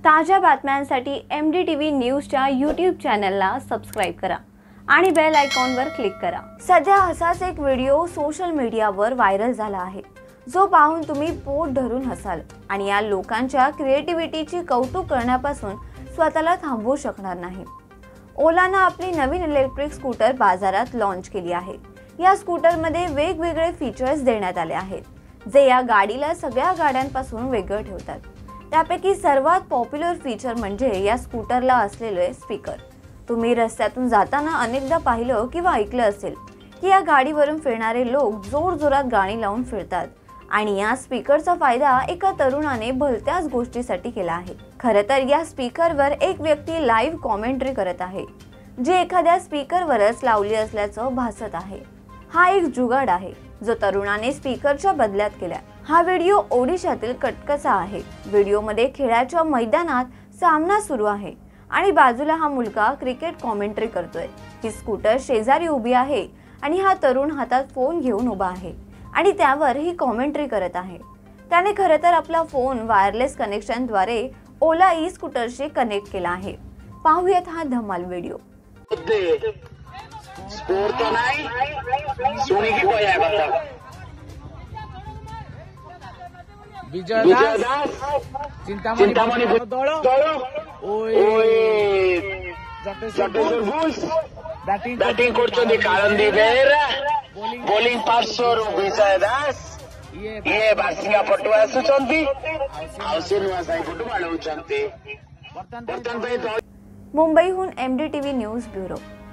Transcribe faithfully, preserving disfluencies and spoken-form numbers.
ताज्या बातम्यांसाठी M D T V न्यूजच्या यूट्यूब चॅनलला सबस्क्राइब करा आणि बेल आयकॉनवर क्लिक करा। सध्या असाच एक व्हिडिओ सोशल मीडियावर व्हायरल झाला आहे, जो पाहून तुम्ही पोट धरून हसाल आणि या लोकांच्या क्रिएटिव्हिटीची कौतुक करण्यापासून स्वतःला थांबवू शकणार नाही। ओलाने आपली नवीन इलेक्ट्रिक स्कूटर बाजारात लॉन्च केली आहे। या स्कूटरमध्ये वेगवेगळे फीचर्स देण्यात आले आहेत, जे या गाडीला सगळ्या गाड्यांपासून वेगळं ठेवतात। त्यापैकी सर्वात पॉप्युलर फीचर म्हणजे या स्कूटरला असलेले स्पीकर। तुम्ही रस्त्यातून जाताना अनेकदा पाहिलं किंवा ऐकलं असेल की या गाडीवरून फिरणारे लोक जोरजोरात गाणी लावून फिरतात आणि या स्पीकरचा फायदा एका तरुणाने भलत्याच गोष्टीसाठी केला आहे। खरं तर या स्पीकरवर एक व्यक्ती लाईव्ह कॉमेंट्री करत आहे, जी एखाद्या स्पीकरवरच लावली असल्याचं भासत आहे। हा एक जुगाड आहे जो तरुणाने स्पीकरच्या बदल्यात केला। हा व्हिडिओ ओडिशातील कटकचा आहे। व्हिडिओमध्ये खेळाच्या मैदानात सामना सुरू आहे आणि बाजूला हा मुलगा क्रिकेट कॉमेंट्री करतोय। ही स्कूटर शेजारी उभी आहे आणि हा तरुण हातात फोन घेऊन उभा आहे आणि त्यावर ही कॉमेंट्री करत आहे। त्याने खरं तर आपला फोन वायरलेस कनेक्शनद्वारे ओला ई स्कूटरशी कनेक्ट केला आहे। पाहूयात हा धमाल व्हिडिओ। स्कोर तो नहीं सोनी की कोई है बता विजय दास चिंतामणि दौड़ो ओए जटेश्वर बुल्स बैटिंग करछन्ति कारणदीप बेहेरा बॉलिंग पार्श्वर विजय दास ये बासिंगा पटु आसुछन्ति आउ से नुआ साई पटु बाळउछन्ति। मुंबईहून M D T V news bureau.